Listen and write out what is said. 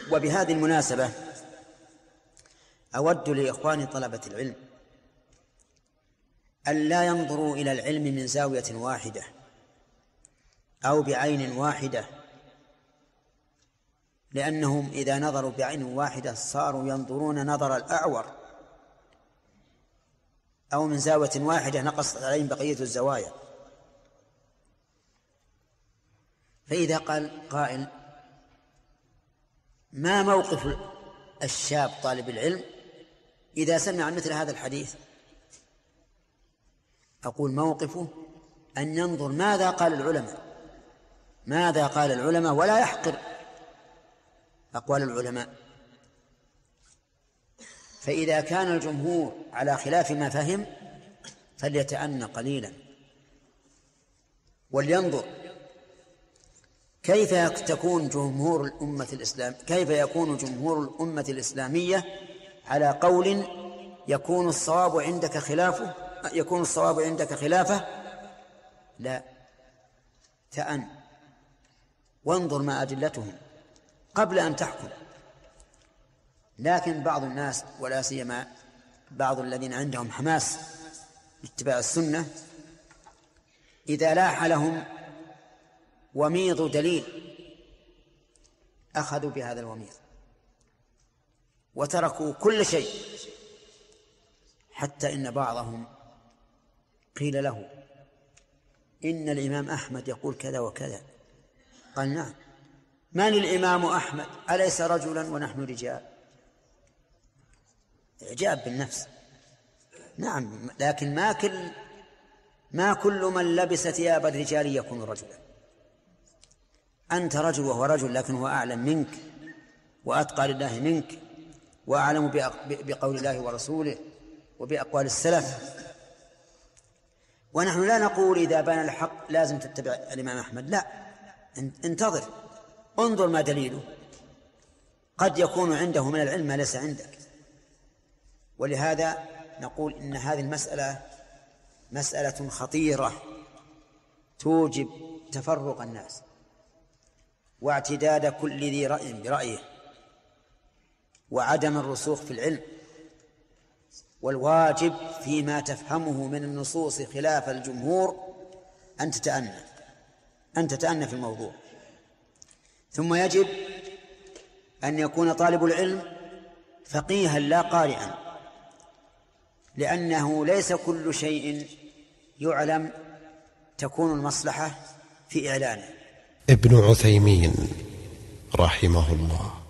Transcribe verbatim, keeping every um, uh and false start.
وبهذه المناسبة أود لإخواني طلبة العلم أن لا ينظروا إلى العلم من زاوية واحدة أو بعين واحدة، لأنهم إذا نظروا بعين واحدة صاروا ينظرون نظر الأعور، أو من زاوية واحدة نقصت عليهم بقية الزوايا. فإذا قال قائل: ما موقف الشاب طالب العلم إذا سمع مثل هذا الحديث؟ أقول: موقفه أن ينظر ماذا قال العلماء، ماذا قال العلماء، ولا يحقر أقوال العلماء. فإذا كان الجمهور على خلاف ما فهم فليتأنى قليلا ولينظر كيف تكون جمهور الأمة الإسلام كيف يكون جمهور الأمة الإسلامية على قول يكون الصواب عندك خلافه يكون الصواب عندك خلافه. لا، تأن وانظر ما أدلتهم قبل أن تحكم. لكن بعض الناس ولا سيما بعض الذين عندهم حماس اتباع السنة إذا لاح لهم وميض دليل أخذوا بهذا الوميض وتركوا كل شيء، حتى إن بعضهم قيل له: إن الإمام أحمد يقول كذا وكذا. قال: نعم، من الإمام أحمد؟ أليس رجلا ونحن رجال؟ إعجاب بالنفس. نعم، لكن ما كل ما كل من لبس ثياب الرجال يكون رجلا. أنت رجل وهو رجل، لكن هو أعلم منك وأتقى لله منك وأعلم بقول الله ورسوله وبأقوال السلف. ونحن لا نقول إذا بان الحق لازم تتبع الإمام أحمد، لا، انتظر، انظر ما دليله، قد يكون عنده من العلم ما ليس عندك. ولهذا نقول إن هذه المسألة مسألة خطيرة توجب تفرق الناس واعتداد كل ذي رأي برأيه وعدم الرسوخ في العلم. والواجب فيما تفهمه من النصوص خلاف الجمهور أن تتأنى أن تتأنى في الموضوع. ثم يجب أن يكون طالب العلم فقيها لا قارئا، لأنه ليس كل شيء يعلم تكون المصلحة في إعلانه. ابن عثيمين رحمه الله